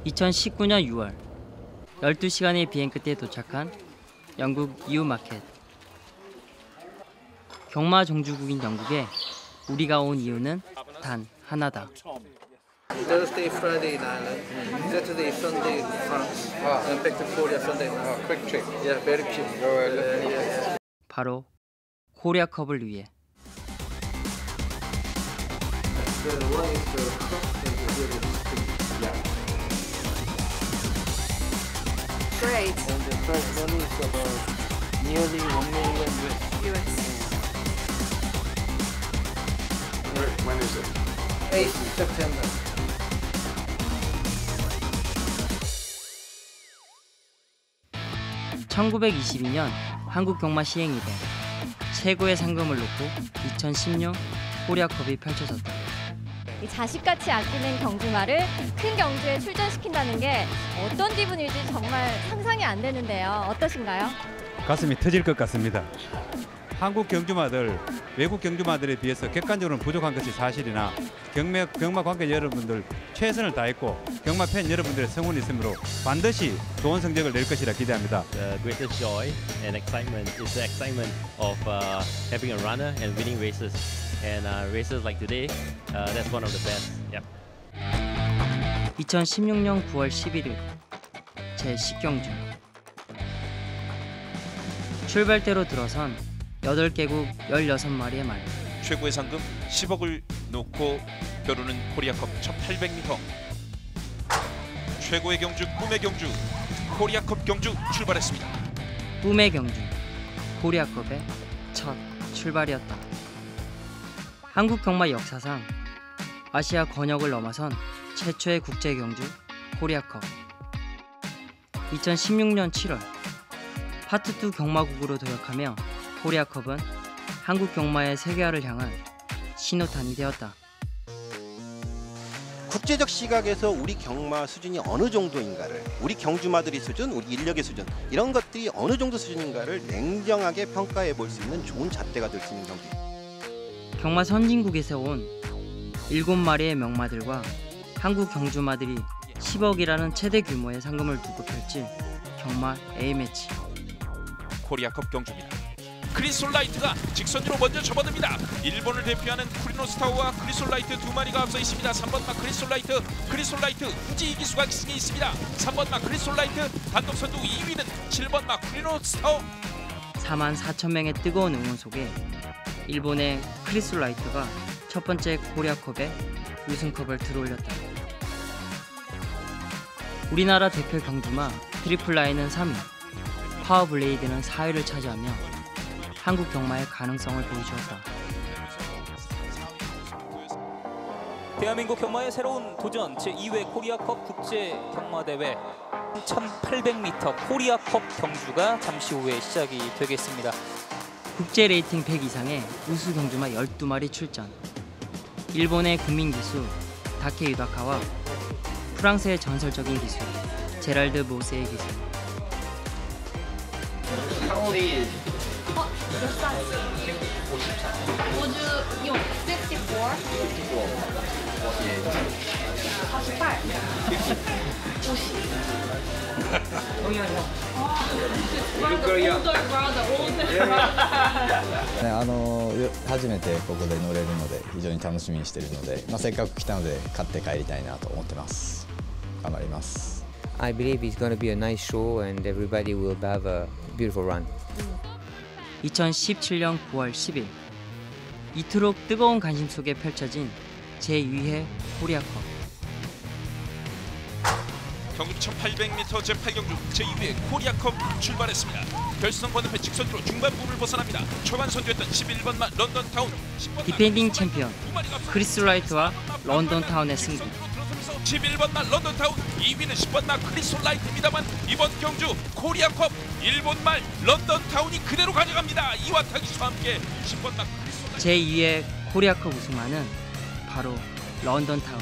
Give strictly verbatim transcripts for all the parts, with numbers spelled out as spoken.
이천십구 년 유월 열두 시간의 비행 끝에 도착한 영국 이유마켓. 경마 종주국인 영국에 우리가 온 이유는 단 하나다. Thursday, Friday in Ireland, Saturday, Sunday in France, and back to Korea Sunday night. Quick trip. Yeah, very cheap. Yeah, yeah. 바로 코리아컵을 위해. The one is the cup and the other is the yeah. Great. And the first one is about nearly one million U S. When is it? eighth September. 천구백이십이 년 한국 경마 시행 이래 최고의 상금을 놓고 이천십육 코리아컵이 펼쳐졌다. 이 자식같이 아끼는 경주마를 큰 경주에 출전시킨다는 게 어떤 기분일지 정말 상상이 안 되는데요. 어떠신가요? 가슴이 터질 것 같습니다. 한국 경주마들, 외국 경주마들에 비해서 객관적으로는 부족한 것이 사실이나 경매, 경마 관계 여러분들 최선을 다했고 경마 팬 여러분들의 성원이 있으므로 반드시 좋은 성적을 낼 것이라 기대합니다. The greatest joy and excitement is the excitement of uh, having a runner and winning races. And uh, races like today, uh, that's one of the best. Yep. 이천십육 년 구월 십일일 제십 경주. 출발대로 들어선 여덟 개국 열여섯 마리의 말. 최고의 상금 십억을 놓고 겨루는 코리아컵 천팔백 미터. 최고의 경주 꿈의 경주 코리아컵 경주 출발했습니다. 꿈의 경주 코리아컵의 첫 출발이었다. 한국 경마 역사상 아시아 권역을 넘어선 최초의 국제 경주 코리아컵. 이천십육 년 칠월 파트 투 경마국으로 도약하며 코리아컵은 한국 경마의 세계화를 향한 신호탄이 되었다. 국제적 시각에서 우리 경마 수준이 어느 정도인가를, 우리 경주마들의 수준, 우리 인력의 수준, 이런 것들이 어느 정도 수준인가를 냉정하게 평가해 볼 수 있는 좋은 잣대가 될 수 있는 경기. 경마 선진국에서 온 일곱 마리의 명마들과 한국 경주마들이 십억이라는 최대 규모의 상금을 두고 펼칠 경마 A매치. 코리아컵 경주입니다. 크리솔라이트가 직선으로 먼저 접어듭니다. 일본을 대표하는 쿠리노스타우와 크리솔라이트 두 마리가 앞서 있습니다. 삼 번 마 크리솔라이트, 크리솔라이트 후지 이기수가 기승에 있습니다. 삼 번 마 크리솔라이트 단독 선두 이 위는 칠 번 마 쿠리노스타우. 사만 사천 명의 뜨거운 응원 속에 일본의 크리솔라이트가 첫 번째 코리아컵에 우승컵을 들어올렸다. 우리나라 대표 경주마 트리플라인은 삼 위, 파워블레이드는 사 위를 차지하며 한국 경마의 가능성을 보여주었다. 대한민국 경마의 새로운 도전 제이 회 코리아컵 국제 경마대회 천팔백 미터 코리아컵 경주가 잠시 후에 시작이 되겠습니다. 국제 레이팅 백 이상의 우수 경주마 열두 마리 출전. 일본의 국민 기수 다케 유다카와 프랑스의 전설적인 기수 제랄드 모세의 기수. 어? 몇 살? 오십사. 오십육, 오십사. 사십팔. 오십. ね、あの初めてここで乗れるので非常に楽しみにしているので、まあ、せっかく来たので勝って帰りたいなと思ってます。頑張ります。 I believe it's going to be a nice show and everybody will have a beautiful run. 이천십칠 년 구월 십일 이토록 뜨거운 관심 속에 펼쳐진 제이 회 코리아컵. 경주 천팔백 미터 제팔 경주 제이 회 코리아컵 출발했습니다. 결승 건너편 직선으로 중반부를 벗어납니다. 초반 선두였던 십일 번 마 런던타운. 디펜딩 챔피언 크리솔라이트와 런던타운의 승부. 십일 번 마 런던타운, 이 위는 십 번 마 크리솔라이트입니다만 이번 경주 코리아컵 일 번 말 런던타운이 그대로 가져갑니다. 이와타 기수와 함께 십 번 마 크리솔라이트. 제이 회 코리아컵 우승마는 바로 런던타운.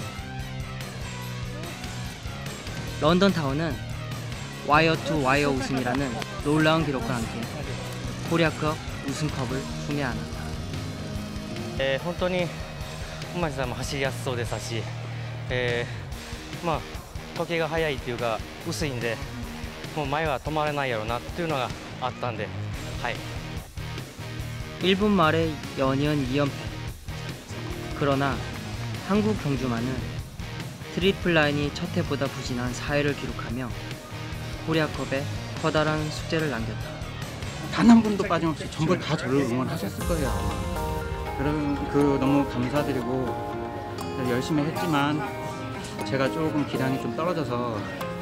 런던타운은 와이어 투 와이어 우승이라는 놀라운 기록과 함께 코리아컵 우승컵을 품에 안았다. えー、本当に馬地さんも走りやすそうですし、えー、まあ時が早いっていうか薄いんで、もう前は止まれないやろなっていうのがあったんで、はい。 일 분 말에 연이은 이 연패. 그러나 한국 경주마는 트리플 라인이 첫 해보다 부진한 사 회를 기록하며 코리아컵에 커다란 숙제를 남겼다. 단 한 분도 빠짐없이 전부 다 저를 응원하셨을 거예요. 그런 그 너무 감사드리고 열심히 했지만 제가 조금 기량이 좀 떨어져서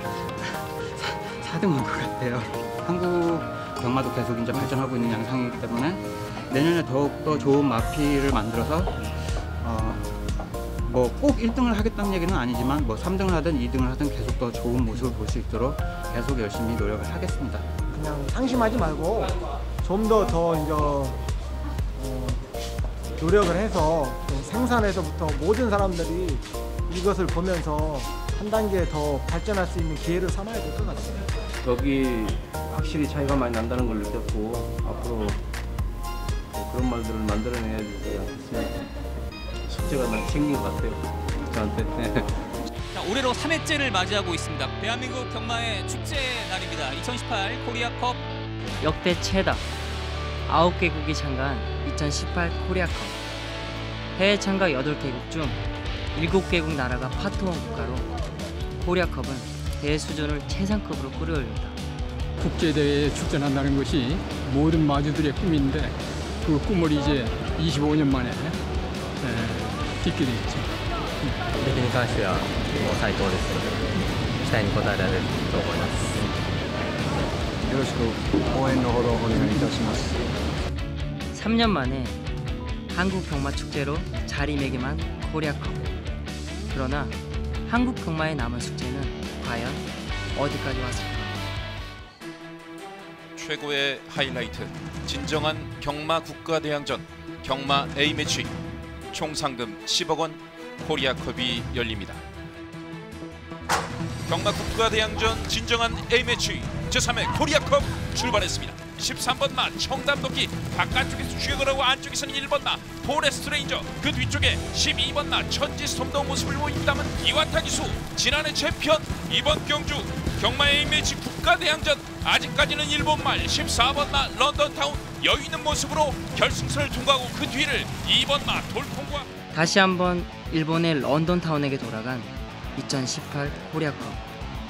사 등인 것 같아요. 한국 경마도 계속 이제 발전하고 있는 양상이기 때문에 내년에 더욱더 좋은 마피를 만들어서 어, 뭐 꼭 일 등을 하겠다는 얘기는 아니지만 뭐 삼 등을 하든 이 등을 하든 계속 더 좋은 모습을 볼 수 있도록 계속 열심히 노력을 하겠습니다. 그냥 상심하지 말고 좀 더 더 이제 어, 노력을 해서 생산에서부터 모든 사람들이 이것을 보면서 한 단계 더 발전할 수 있는 기회를 삼아야 될 것 같습니다. 여기 확실히 차이가 많이 난다는 걸 느꼈고 앞으로 그런 말들을 만들어내야지 않겠습니까? 숙제가 생긴 것 같아요, 저한테. 자, 올해로 삼 회째를 맞이하고 있습니다. 대한민국 경마의 축제 날입니다. 이천십팔 코리아컵. 역대 최다 아홉 개국이 참가한 이천십팔 코리아컵. 해외 참가 여덟 개국 중 일곱 개국 나라가 파트원 국가로 코리아컵은 대수준을 최상급으로 끌어올린다. 국제대회에 출전한다는 것이 모든 마주들의 꿈인데 그 꿈을 이제 이십오 년 만에 에, 딛게 되겠죠. 出来に関してはもう最高ですので期待に応えられると思います。 よろしく応援のほどお願いいたします。 삼 년 만에 한국 경마 축제로 자리매김한 코리아컵. 그러나 한국 경마에 남은 숙제는 과연 어디까지 왔을까? 최고의 하이라이트, 진정한 경마 국가대항전, 경마 A매치, 총 상금 십억 원 코리아컵이 열립니다. 경마 국가대항전 진정한 A매치 제삼 회 코리아컵 출발했습니다. 십삼 번 마 청담도끼, 바깥쪽에서 쥐어가라고 안쪽에서는 일 번 마 포레스트 레인저, 그 뒤쪽에 십이 번 마 천지스톰도 모습을 보인다면 이완타 기수, 지난해 챔피언. 이번 경주 경마 A매치 국가대항전 아직까지는 일본 말 십사 번 마 런던타운 여유 있는 모습으로 결승선을 통과하고 그 뒤를 이 번 마 돌풍과 다시 한번 일본의 런던타운에게 돌아간 이천십팔 코리아컵.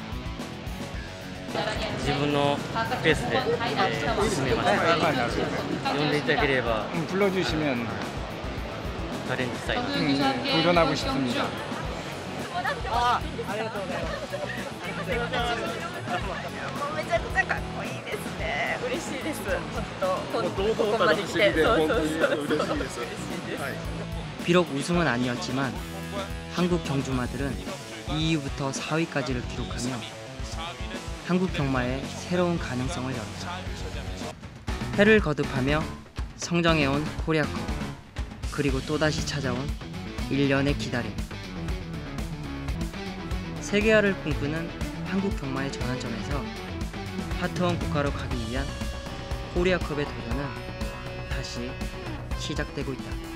自分のペースで、えー、進めました。呼んでいただければ 불러주시면 チャレンジしたい。 음, 도전하고 싶습니다. 아, ありがとうございます。めちゃくちゃかっこいいですね。嬉しいです。本当、ここまで来て、そうそうそう、嬉しいです。 비록 우승은 아니었지만 한국 경주마들은 이 위부터 사 위까지를 기록하며 한국 경마의 새로운 가능성을 열었다. 해를 거듭하며 성장해온 코리아컵, 그리고 또다시 찾아온 일 년의 기다림. 세계화를 꿈꾸는 한국 경마의 전환점에서 파트원 국가로 가기 위한 코리아컵의 도전은 다시 시작되고 있다.